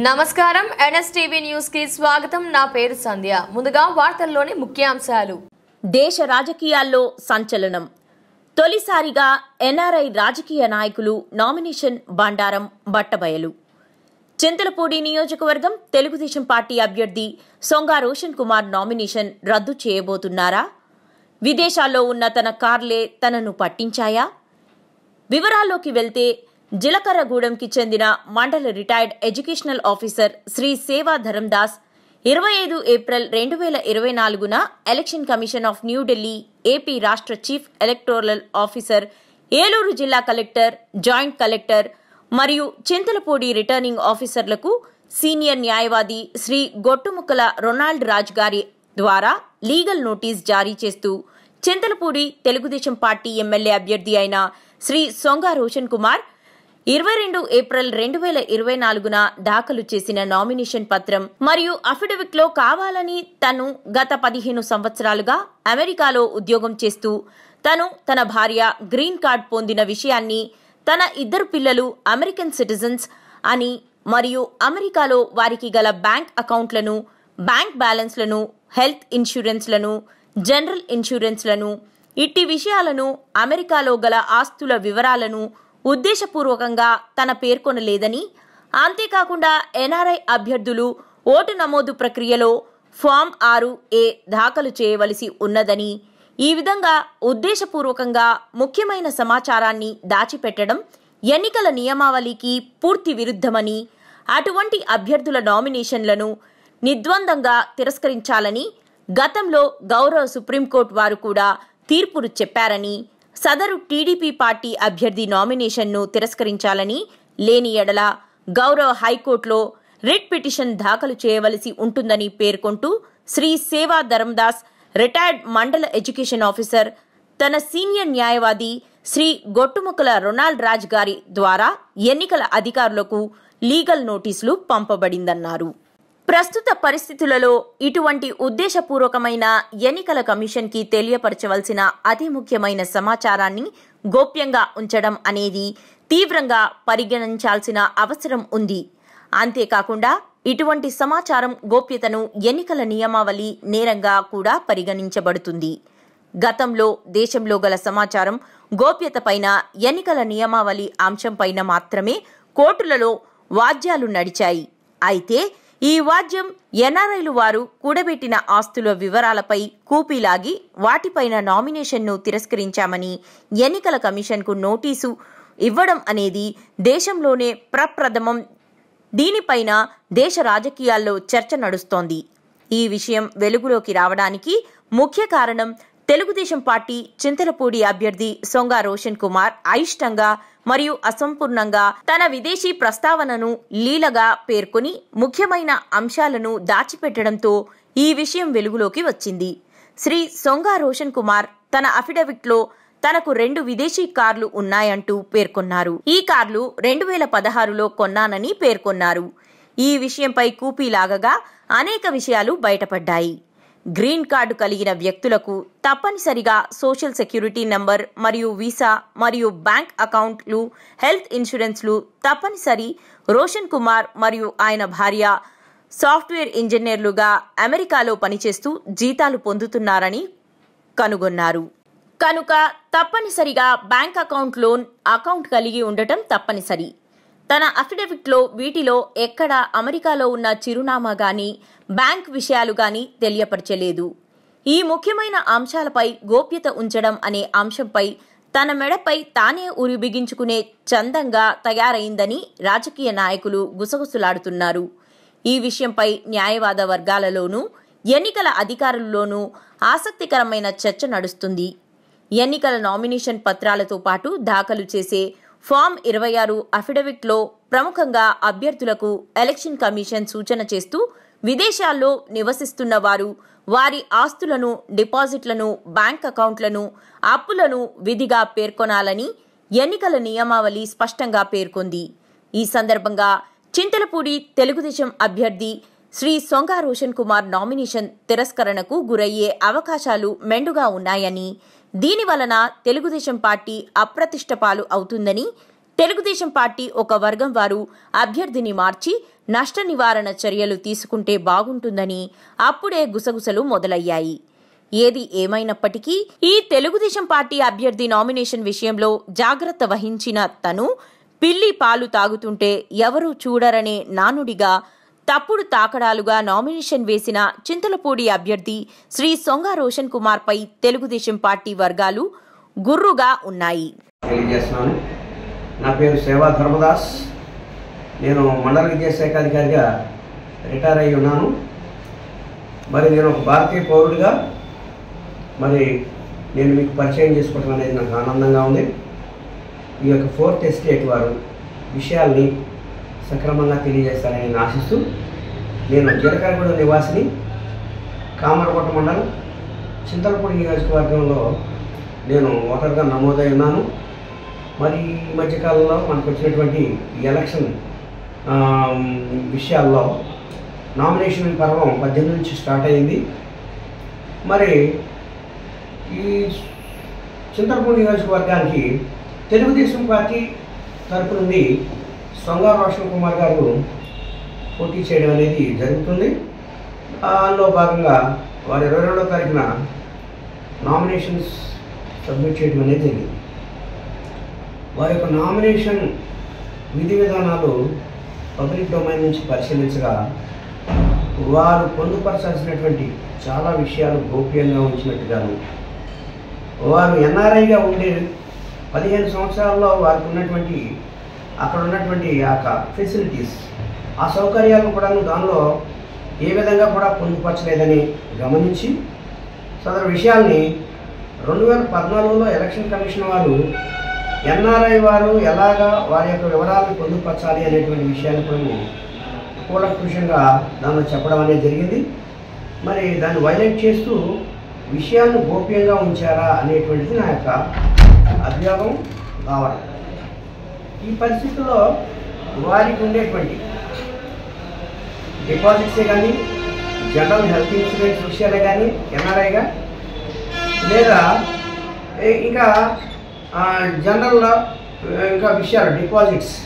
నమస్కారం NSTV news కి స్వాగతం. నా పేరు సంధ్య. ముందుగా వార్తల్లోని ముఖ్యాంశాలు. దేశ రాజకీయాల్లో సంచలనం. తొలిసారిగా ఎన్ఆర్ఐ రాజకీయ నాయకులు నామినేషన్ బండారం బట్టబయలు. చింతలపూడి నియోజకవర్గం తెలుగుదేశం పార్టీ అభ్యర్థి సొంగా రోషన్ కుమార్ నామినేషన్ రద్దు చేయబోతున్నారా? విదేశాల్లో ఉన్న తన కార్లే తనను పట్టించాయా? వివరాల్లోకి వెళ్తే జిలకర్రగూడెంకి చెందిన మండల retired educational officer Shri Seva Dharandas 25 April 2024న election commission of New Delhi AP రాష్ట్ర చీఫ్ ఎలక్టోరల్ ఆఫీసర్, ఏలూరు జిల్లా కలెక్టర్, జాయింట్ కలెక్టర్ మరియు చింతలపూడి రిటర్నింగ్ ఆఫీసర్లకు సీనియర్ న్యాయవాది శ్రీ గొట్టుముక్కల రొనాల్డ్ రాజ్ గారి ద్వారా లీగల్ నోటీస్ జారీ చేస్తూ చింతలపూడి తెలుగుదేశం పార్టీ ఎమ్మెల్యే అభ్యర్థి అయిన శ్రీ సొంగా రోషన్ కుమార్ 22 ఏప్రిల్ 2024న దాఖలు చేసిన నామినేషన్ పత్రం మరియు అఫిడవిట్ లో కావాలని తను గత 15 సంవత్సరాలుగా అమెరికాలో ఉద్యోగం చేస్తూ తన భార్య గ్రీన్ కార్డ్ పొందిన విషయాన్ని, తన 2 పిల్లలు అమెరికన్ సిటిజన్స్ అని మరియు అమెరికాలో వారికి గల బ్యాంక్ అకౌంట్లను, బ్యాంక్ బ్యాలెన్స్లను, హెల్త్ ఇన్సూరెన్స్లను, జనరల్ ఇన్సూరెన్స్లను, ఇట్టి విషయాలను, అమెరికాలో గల ఆస్తుల వివరాలను ఉద్దేశపూర్వకంగా తన పేర్కొనలేదని, అంతేకాకుండా ఎన్ఆర్ఐ అభ్యర్థులు ఓటు నమోదు ప్రక్రియలో ఫామ్ 6A దాఖలు చేయవలసి ఉన్నదని, ఈ విధంగా ఉద్దేశపూర్వకంగా ముఖ్యమైన సమాచారాన్ని దాచిపెట్టడం ఎన్నికల నియమావళికి పూర్తి విరుద్ధమని, అటువంటి అభ్యర్థుల నామినేషన్లను నిర్ద్వందంగా తిరస్కరించాలని గతంలో గౌరవ సుప్రీంకోర్టు వారు కూడా తీర్పును చెప్పారని, సదరు టీడీపీ పార్టీ అభ్యర్థి నామినేషన్ను తిరస్కరించాలని, లేని ఎడల గౌరవ హైకోర్టులో రిట్ పిటిషన్ దాఖలు చేయవలసి ఉంటుందని పేర్కొంటూ Shri Seva Dharandas retired mandal education officer తన సీనియర్ న్యాయవాది శ్రీ గొట్టుముక్కల రొనాల్డ్ రాజ్ గారి ద్వారా ఎన్నికల అధికారులకు లీగల్ నోటీసులు పంపబడిందన్నారు. ప్రస్తుత పరిస్థితులలో ఇటువంటి ఉద్దేశపూర్వకమైన ఎన్నికల కమిషన్ కి తెలియపరచవలసిన అతి ముఖ్యమైన సమాచారాన్ని గోప్యంగా ఉంచడం అనేది తీవ్రంగా పరిగణించాల్సిన అవసరం ఉంది. అంతేకాకుండా ఇటువంటి సమాచారం గోప్యతను ఎన్నికల నియమావళి నేరంగా కూడా పరిగణించబడుతుంది. గతంలో దేశంలో గల సమాచారం గోప్యత పైన, ఎన్నికల నియమావళి అంశంపైన మాత్రమే కోర్టులలో వాద్యాలు నడిచాయి. అయితే ఈ వాద్యం ఎన్ఆర్ఐలు వారు కూడబెట్టిన ఆస్తుల వివరాలపై కూపీలాగి వాటిపైన నామినేషన్ను తిరస్కరించామని ఎన్నికల కమిషన్కు నోటీసు ఇవ్వడం అనేది దేశంలోనే ప్రప్రథమం. దీనిపైన దేశ రాజకీయాల్లో చర్చ నడుస్తోంది. ఈ విషయం వెలుగులోకి రావడానికి ముఖ్య కారణం తెలుగుదేశం పార్టీ చింతలపూడి అభ్యర్థి సొంగా రోషన్ కుమార్ అయిష్టంగా మరియు అసంపూర్ణంగా తన విదేశీ ప్రస్తావనను లీలగా పేర్కొని ముఖ్యమైన అంశాలను దాచిపెట్టడంతో ఈ విషయం వెలుగులోకి వచ్చింది. శ్రీ సొంగా రోషన్ కుమార్ తన అఫిడవిట్ లో తనకు 2 విదేశీ కార్లు ఉన్నాయంటూ పేర్కొన్నారు. ఈ కార్లు 2016లో కొన్నానని పేర్కొన్నారు. ఈ విషయంపై కూపీలాగగా అనేక విషయాలు బయటపడ్డాయి. గ్రీన్ కార్డు కలిగిన వ్యక్తులకు తప్పనిసరిగా సోషల్ సెక్యూరిటీ నంబర్ మరియు వీసా మరియు బ్యాంక్ అకౌంట్లు, హెల్త్ ఇన్సూరెన్స్లు తప్పనిసరి. రోషన్ కుమార్ మరియు ఆయన భార్య సాఫ్ట్వేర్ ఇంజనీర్లుగా అమెరికాలో పనిచేస్తూ జీతాలు పొందుతున్నారని కనుగొన్నారు. కనుక తప్పనిసరిగా బ్యాంక్ అకౌంట్, లోన్ అకౌంట్ కలిగి ఉండటం తప్పనిసరి. తన అఫిడవిట్ లో వీటిలో ఎక్కడ అమెరికాలో ఉన్న చిరునామా గాని, బ్యాంక్ విషయాలు గాని తెలియపరచలేదు. ఈ ముఖ్యమైన అంశాలపై గోప్యత ఉంచడం అనే అంశంపై తన మెడపై తానే ఉరి బిగించుకునే చందంగా తయారైందని రాజకీయ నాయకులు గుసగుసలాడుతున్నారు. ఈ విషయంపై న్యాయవాద వర్గాలలోనూ, ఎన్నికల అధికారుల్లోనూ ఆసక్తికరమైన చర్చ నడుస్తుంది. ఎన్నికల నామినేషన్ పత్రాలతో పాటు దాఖలు చేసే ఫామ్ 26 అఫిడవిట్ లో ప్రముఖంగా అభ్యర్థులకు ఎలక్షన్ కమిషన్ సూచన చేస్తూ విదేశాల్లో నివసిస్తున్న వారు వారి ఆస్తులను, డిపాజిట్లను, బ్యాంక్ అకౌంట్లను, అప్పులను విధిగా పేర్కొనాలని ఎన్నికల నియమావళి స్పష్టంగా పేర్కొంది. ఈ సందర్భంగా చింతలపూడి తెలుగుదేశం అభ్యర్థి శ్రీ సొంగా రోషన్ కుమార్ నామినేషన్ తిరస్కరణకు గురయ్యే అవకాశాలు మెండుగా ఉన్నాయని, దీని వలన తెలుగుదేశం పార్టీ అప్రతిష్ట పాలు అవుతుందని, తెలుగుదేశం పార్టీ ఒక వర్గం వారు అభ్యర్థిని మార్చి నష్ట నివారణ చర్యలు తీసుకుంటే బాగుంటుందని అప్పుడే గుసగుసలు మొదలయ్యాయి. ఏది ఏమైనప్పటికీ ఈ తెలుగుదేశం పార్టీ అభ్యర్థి నామినేషన్ విషయంలో జాగ్రత్త వహించిన తను పిల్లి పాలు తాగుతుంటే ఎవరూ చూడరనే నానుడిగా తప్పుడు తాకడాలుగా నామినేషన్ వేసిన చింతలపూడి అభ్యర్థి శ్రీ సొంగ రోషన్ కుమార్ పై తెలుగుదేశం పార్టీ వర్గాలు గుర్రుగా ఉన్నాయి. నా పేరు సేవా ధర్మదాస్. నేను మండల విద్యాశాఖ అధికారిగా రిటైర్ అయి ఉన్నాను. మరి నేను ఒక భారతీయ పౌరుడిగా మరి నేను మీకు పరిచయం చేసుకోవడం అనేది నాకు ఆనందంగా ఉంది. ఈ యొక్క 4th ఎస్టేట్ వారు విషయాల్ని సక్రమంగా తెలియజేస్తారని నేను ఆశిస్తూ, నేను జీలకర్రగూడ నివాసిని, కామరకోట మండలం, చింతలపూడి నియోజకవర్గంలో నేను ఓటర్గా నమోదై ఉన్నాను. మరి ఈ మధ్యకాలంలో మనకు వచ్చినటువంటి ఎలక్షన్ విషయాల్లో నామినేషన్ పర్వం 18 నుంచి స్టార్ట్ అయింది. మరి ఈ చింతలపూడి నియోజకవర్గానికి తెలుగుదేశం పార్టీ తరపు నుండి సొంగ రోషన్ కుమార్ గారు పోటీ చేయడం అనేది జరుగుతుంది. అందులో భాగంగా వారు 22వ తారీఖున నామినేషన్స్ సబ్మిట్ చేయడం అనేది జరిగింది. వారి యొక్క నామినేషన్ విధి విధానాలు పబ్లిక్ డొమైన్ నుంచి పరిశీలించగా వారు పొందుపరచాల్సినటువంటి చాలా విషయాలు గోప్యంగా ఉంచినట్టుగాను, వారు ఎన్ఆర్ఐగా ఉండే 15 సంవత్సరాల్లో వారికి ఉన్నటువంటి అక్కడ ఉన్నటువంటి ఫెసిలిటీస్, ఆ సౌకర్యాలను కూడా దానిలో ఏ విధంగా కూడా పొందుపరచలేదని గమనించి సదరు విషయాల్ని 2014లో ఎలక్షన్ కమిషన్ వారు ఎన్ఆర్ఐ వారు ఎలాగా వారి యొక్క వివరాలను పొందుపరచాలి అనేటువంటి విషయాన్ని కూడా కూలంకుషంగా దానిలో చెప్పడం అనేది జరిగింది. మరి దాన్ని వైలేట్ చేస్తూ విషయాన్ని గోప్యంగా ఉంచారా అనేటువంటిది నా యొక్క అభియోగం కావాలి. ఈ పరిస్థితుల్లో వారికి ఉండేటువంటి డిపాజిట్సే కానీ, జనరల్ హెల్త్ ఇన్సూరెన్స్ విషయాలే కానీ ఎన్ఆర్ఐగా, లేదా ఇంకా జనరల్లో ఇంకా విషయాలు డిపాజిట్స్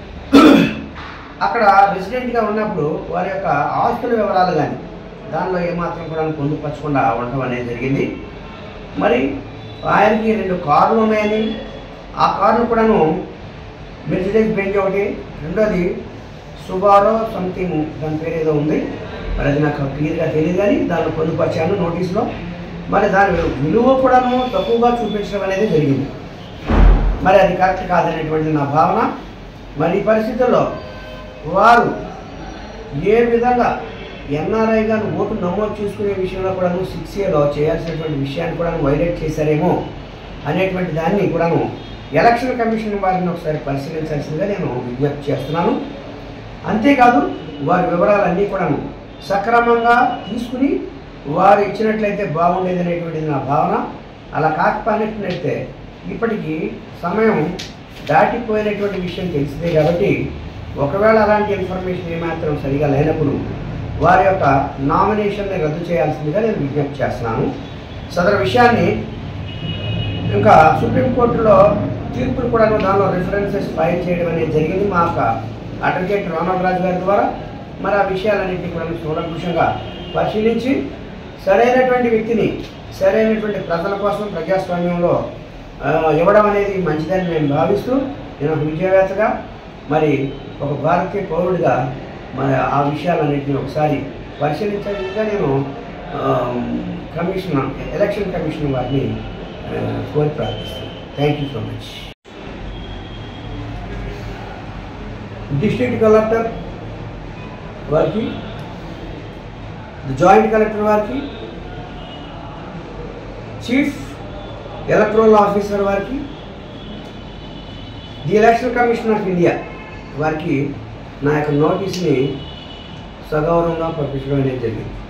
అక్కడ రెసిడెంట్గా ఉన్నప్పుడు వారి యొక్క ఆస్తుల వివరాలు కానీ దానిలో ఏమాత్రం కూడా పొందుపరచకుండా ఉండటం అనేది జరిగింది. మరి ఆయనకి 2 కార్లు ఉన్నాయని, ఆ కార్లు కూడాను మెర్సిడెస్ బెంజ్ ఒకటి, రెండోది సుబారో సంథింగ్ దాని పేరు ఏదో ఉంది, మరి అది నాకు క్లియర్గా తెలియదు కానీ దాన్ని పొందుపరిచాను నోటీసులో. మరి దాని విలువ కూడాను తక్కువగా చూపించడం అనేది జరిగింది. మరి అది కరెక్ట్ కాదనేటువంటిది నా భావన. మరి ఈ పరిస్థితుల్లో వారు ఏ విధంగా ఎన్ఆర్ఐగా ఓటు నమోదు చేసుకునే విషయంలో కూడాను 6Aలో చేయాల్సినటువంటి విషయాన్ని కూడా వైలేట్ చేశారేమో అనేటువంటి దాన్ని కూడాను ఎలక్షన్ కమిషన్ వారిని ఒకసారి పరిశీలించాల్సిందిగా నేను విజ్ఞప్తి చేస్తున్నాను. అంతేకాదు వారి వివరాలన్నీ కూడాను సక్రమంగా తీసుకుని వారు ఇచ్చినట్లయితే బాగుండేది అనేటువంటిది నా భావన. అలా కాకపోయినట్లయితే ఇప్పటికీ సమయం దాటిపోయినటువంటి విషయం తెలిసిందే కాబట్టి ఒకవేళ అలాంటి ఇన్ఫర్మేషన్ ఏమాత్రం సరిగా లేనప్పుడు వారి యొక్క నామినేషన్ని రద్దు చేయాల్సిందిగా నేను విజ్ఞప్తి చేస్తున్నాను. సదరు విషయాన్ని ఇంకా సుప్రీంకోర్టులో తీర్పులు కూడా దానిలో రిఫరెన్సెస్ ఫైల్ చేయడం అనేది జరిగింది మా యొక్క అడ్వకేట్ రామరాజు గారి ద్వారా. మరి ఆ విషయాలన్నింటినీ కూడా కూలంకుషంగా పరిశీలించి సరైనటువంటి వ్యక్తిని సరైనటువంటి ప్రజల కోసం ప్రజాస్వామ్యంలో ఇవ్వడం అనేది మంచిదని నేను భావిస్తూ, నేను ఒక విద్యావేత్తగా మరి ఒక భారతీయ పౌరుడిగా మరి ఆ విషయాలన్నింటినీ ఒకసారి పరిశీలించగా నేను ఎలక్షన్ కమిషన్ వారిని కోరి ప్రార్థిస్తాను. Thank you so much. District collector వారికి, జాయింట్ కలెక్టర్ వారికి, చీఫ్ ఎలక్టరల్ ఆఫీసర్ వారికి, the election commission of India వారికి నా యొక్క నోటీస్ని సగౌరవంగా పంపించడం అనేది జరిగింది.